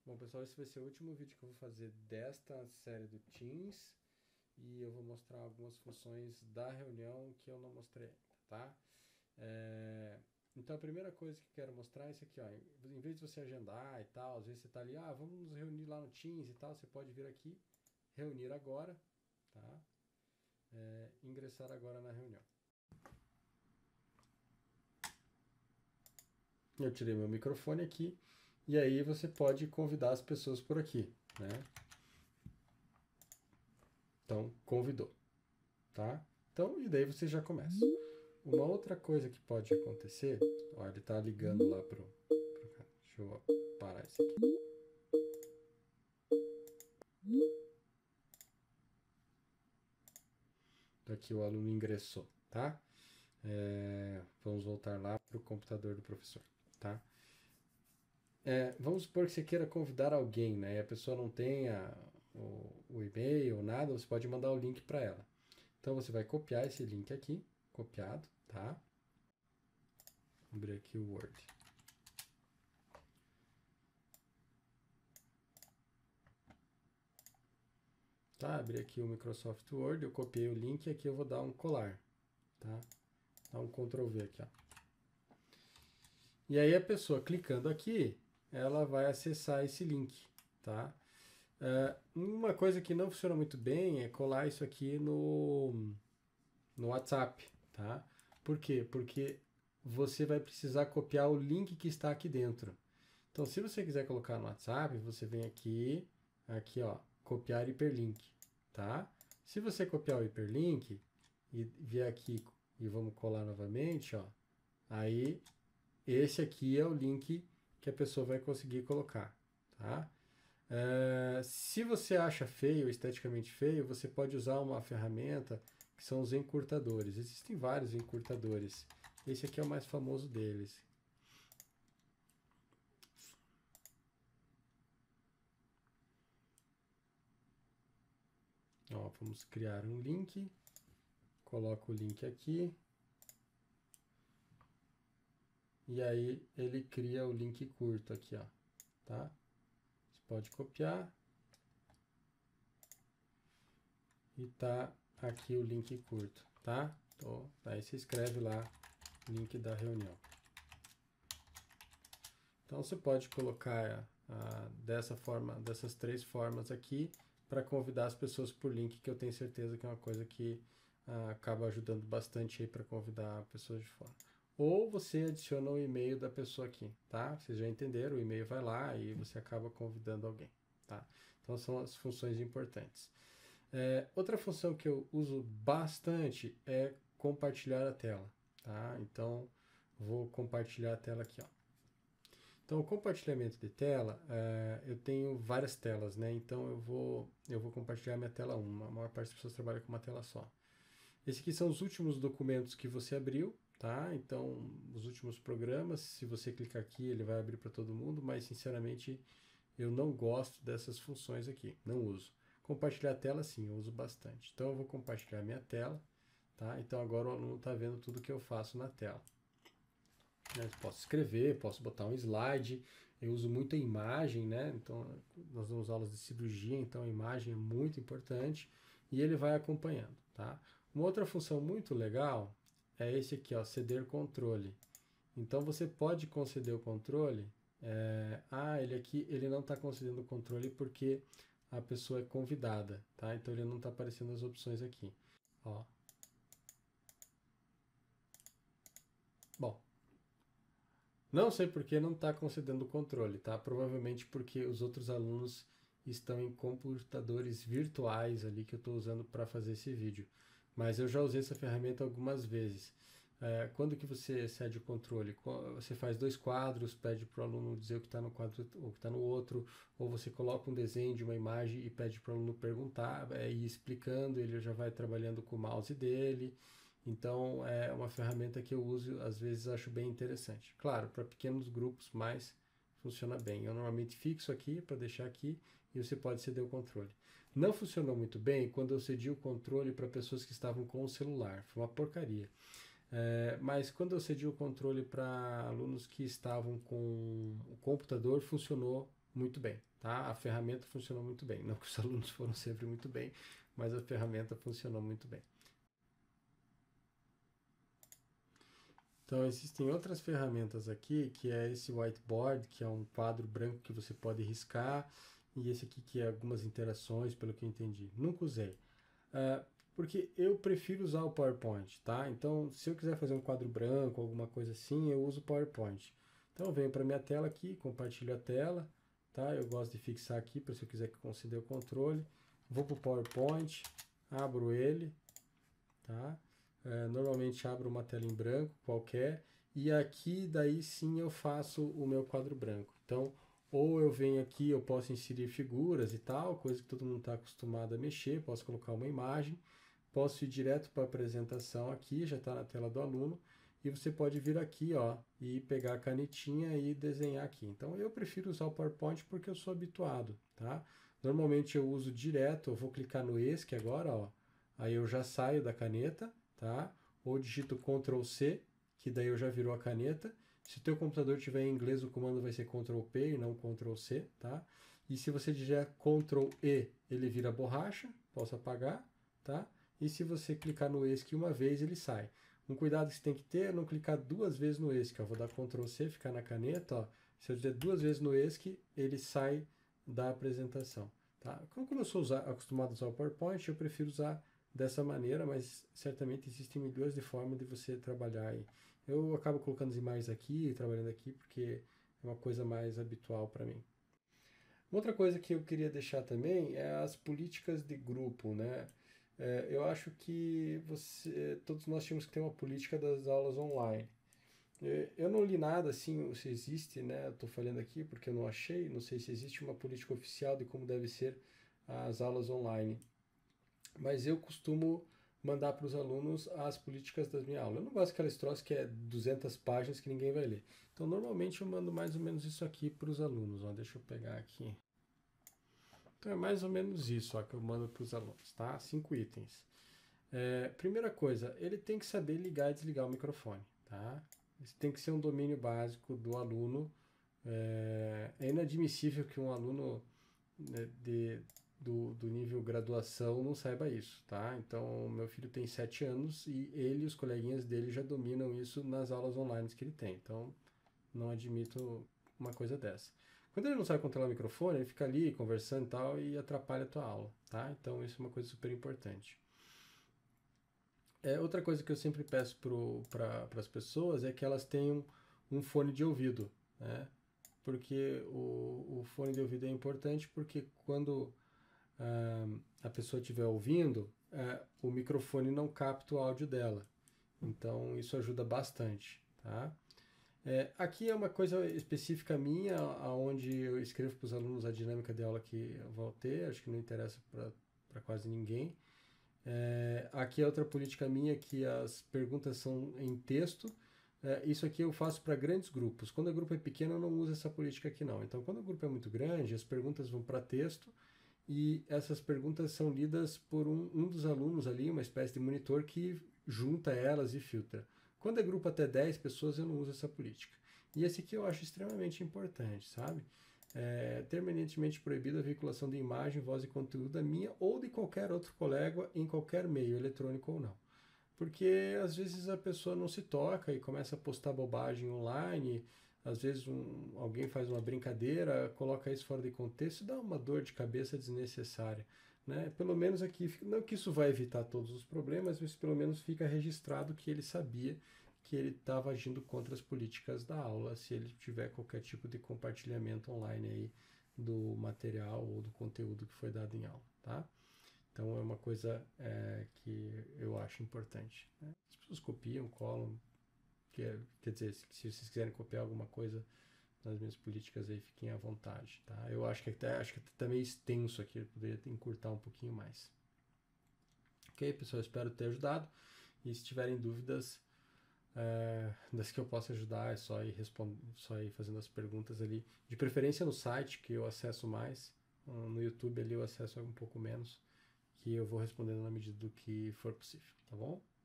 Bom, pessoal, esse vai ser o último vídeo que eu vou fazer desta série do Teams e eu vou mostrar algumas funções da reunião que eu não mostrei ainda, tá? Então a primeira coisa que eu quero mostrar é isso aqui, ó. Em vez de você agendar e tal, às vezes você tá ali, vamos nos reunir lá no Teams e tal, você pode vir aqui, reunir agora, tá? Ingressar agora na reunião. Eu tirei meu microfone aqui e aí você pode convidar as pessoas por aqui, né? Então, convidou, tá? Então, e daí você já começa. Uma outra coisa que pode acontecer, ó, ele tá ligando lá pro deixa eu parar isso aqui. Então, aqui o aluno ingressou, tá? Vamos voltar lá pro computador do professor, tá? Vamos supor que você queira convidar alguém, né? E a pessoa não tenha o e-mail ou nada, você pode mandar o link para ela. Então você vai copiar esse link aqui, copiado, tá? Vou abrir aqui o Word. Tá, abri aqui o Microsoft Word, eu copiei o link e aqui eu vou dar um colar, tá? Dá um Ctrl V aqui, ó. E aí a pessoa clicando aqui, ela vai acessar esse link, tá? Uma coisa que não funciona muito bem é colar isso aqui no WhatsApp, tá? Por quê? Porque você vai precisar copiar o link que está aqui dentro. Então, se você quiser colocar no WhatsApp, você vem aqui, ó, copiar hiperlink, tá? Se você copiar o hiperlink e vier aqui e vamos colar novamente, ó, aí esse aqui é o link que a pessoa vai conseguir colocar, tá? Se você acha feio, esteticamente feio, você pode usar uma ferramenta que são os encurtadores. Existem vários encurtadores. Esse aqui é o mais famoso deles. Ó, vamos criar um link. Coloco o link aqui. E aí ele cria o link curto aqui, ó, tá? Você pode copiar. E tá aqui o link curto, tá? Então, aí você escreve lá link da reunião. Então você pode colocar dessa forma, dessas três formas aqui, para convidar as pessoas por link, que eu tenho certeza que é uma coisa que acaba ajudando bastante aí para convidar pessoas de fora. Ou você adiciona o e-mail da pessoa aqui, tá? Vocês já entenderam, o e-mail vai lá e você acaba convidando alguém, tá? Então são as funções importantes. Outra função que eu uso bastante é compartilhar a tela, tá? Então vou compartilhar a tela aqui, ó. Então, o compartilhamento de tela, eu tenho várias telas, né? Então, eu vou compartilhar minha tela 1. A maior parte das pessoas trabalha com uma tela só. Esses aqui são os últimos documentos que você abriu, tá? Então, os últimos programas, se você clicar aqui, ele vai abrir para todo mundo, mas, sinceramente, eu não gosto dessas funções aqui, não uso. Compartilhar a tela, sim, eu uso bastante. Então, eu vou compartilhar minha tela, tá? Então, agora o aluno está vendo tudo que eu faço na tela. Posso escrever, posso botar um slide, eu uso muito a imagem, né? Então, nós damos aulas de cirurgia, então a imagem é muito importante e ele vai acompanhando, tá? Uma outra função muito legal é esse aqui, ó, ceder controle. Então, você pode conceder o controle. Ele aqui, ele não está concedendo o controle porque a pessoa é convidada, tá? Então, ele não está aparecendo as opções aqui, ó. Bom, não sei por que não está concedendo o controle, tá? Provavelmente porque os outros alunos estão em computadores virtuais ali que eu estou usando para fazer esse vídeo. Mas eu já usei essa ferramenta algumas vezes. Quando que você cede o controle? Você faz dois quadros, pede para o aluno dizer o que está no quadro ou o que está no outro, ou você coloca um desenho de uma imagem e pede para o aluno perguntar, ir explicando, ele já vai trabalhando com o mouse dele. Então é uma ferramenta que eu uso, às vezes acho bem interessante. Claro, para pequenos grupos, mas funciona bem. Eu normalmente fixo aqui para deixar aqui e você pode ceder o controle. Não funcionou muito bem quando eu cedi o controle para pessoas que estavam com o celular. Foi uma porcaria. Mas quando eu cedi o controle para alunos que estavam com o computador, funcionou muito bem, tá? A ferramenta funcionou muito bem. Não que os alunos foram sempre muito bem, mas a ferramenta funcionou muito bem. Então, existem outras ferramentas aqui, que é esse whiteboard, que é um quadro branco que você pode riscar, e esse aqui que é algumas interações, pelo que eu entendi. Nunca usei. Porque eu prefiro usar o PowerPoint, tá? Então, se eu quiser fazer um quadro branco, alguma coisa assim, eu uso o PowerPoint. Então, eu venho para minha tela aqui, compartilho a tela, tá? Eu gosto de fixar aqui, para se eu quiser que conceder o controle. Vou para o PowerPoint, abro ele, tá? Normalmente abro uma tela em branco qualquer e aqui daí sim eu faço o meu quadro branco. Então, ou eu venho aqui, eu posso inserir figuras e tal, coisa que todo mundo está acostumado a mexer, posso colocar uma imagem, posso ir direto para a apresentação aqui, já está na tela do aluno, e você pode vir aqui, ó, e pegar a canetinha e desenhar aqui. Então, eu prefiro usar o PowerPoint porque eu sou habituado, tá? Normalmente eu uso direto, eu vou clicar no ESC agora, ó, aí eu já saio da caneta, tá? Ou digito Ctrl C, que daí eu já virou a caneta. Se o teu computador tiver em inglês, o comando vai ser Ctrl P e não Ctrl C, tá? E se você digitar Ctrl E, ele vira borracha, posso apagar, tá? E se você clicar no ESC uma vez, ele sai. Um cuidado que você tem que ter é não clicar duas vezes no ESC. Eu vou dar Ctrl C, ficar na caneta, ó. Se eu dizer duas vezes no ESC, ele sai da apresentação, tá? Como eu sou acostumado a usar o PowerPoint, eu prefiro usar dessa maneira, mas certamente existem milhões de formas de você trabalhar aí. Eu acabo colocando as imagens aqui, trabalhando aqui, porque é uma coisa mais habitual para mim. Outra coisa que eu queria deixar também é as políticas de grupo, né? Eu acho que todos nós tínhamos que ter uma política das aulas online. Eu não li nada assim, se existe, né? Eu estou falando aqui porque eu não achei, não sei se existe uma política oficial de como deve ser as aulas online. Mas eu costumo mandar para os alunos as políticas das minhas aulas. Eu não gosto daquelas troças que é 200 páginas que ninguém vai ler. Então, normalmente eu mando mais ou menos isso aqui para os alunos. Ó, deixa eu pegar aqui. Então, é mais ou menos isso ó, que eu mando para os alunos, tá? 5 itens. Primeira coisa, ele tem que saber ligar e desligar o microfone, tá? Isso tem que ser um domínio básico do aluno. É inadmissível que um aluno né, do nível graduação não saiba isso, tá? Então, meu filho tem 7 anos e ele e os coleguinhas dele já dominam isso nas aulas online que ele tem. Então, não admito uma coisa dessa. Quando ele não sabe controlar o microfone, ele fica ali conversando e tal e atrapalha a tua aula, tá? Então, isso é uma coisa super importante. Outra coisa que eu sempre peço para as pessoas é que elas tenham um fone de ouvido, né? Porque o fone de ouvido é importante porque quando a pessoa estiver ouvindo, o microfone não capta o áudio dela. Então, isso ajuda bastante, tá? Aqui é uma coisa específica minha, onde eu escrevo para os alunos a dinâmica de aula que eu vou ter, acho que não interessa para quase ninguém. Aqui é outra política minha, que as perguntas são em texto. Isso aqui eu faço para grandes grupos. Quando o grupo é pequeno, eu não uso essa política aqui não. Então, quando o grupo é muito grande, as perguntas vão para texto e essas perguntas são lidas por um dos alunos ali, uma espécie de monitor que junta elas e filtra. Quando é grupo até 10 pessoas, eu não uso essa política. E esse aqui eu acho extremamente importante, sabe? Terminantemente proibida a veiculação de imagem, voz e conteúdo da minha ou de qualquer outro colega em qualquer meio, eletrônico ou não. Porque às vezes a pessoa não se toca e começa a postar bobagem online, às vezes alguém faz uma brincadeira, coloca isso fora de contexto e dá uma dor de cabeça desnecessária. Né? Pelo menos aqui, não que isso vai evitar todos os problemas, mas pelo menos fica registrado que ele sabia que ele estava agindo contra as políticas da aula, se ele tiver qualquer tipo de compartilhamento online aí do material ou do conteúdo que foi dado em aula, tá? Então é uma coisa que eu acho importante. Né? As pessoas copiam, colam, quer dizer, se vocês quiserem copiar alguma coisa nas minhas políticas aí, fiquem à vontade, tá? Eu acho que até tá meio extenso aqui, eu poderia encurtar um pouquinho mais. Ok, pessoal, espero ter ajudado. E se tiverem dúvidas das que eu possa ajudar, é só ir fazendo as perguntas ali. De preferência no site, que eu acesso mais. No YouTube ali eu acesso um pouco menos, que eu vou respondendo na medida do que for possível, tá bom?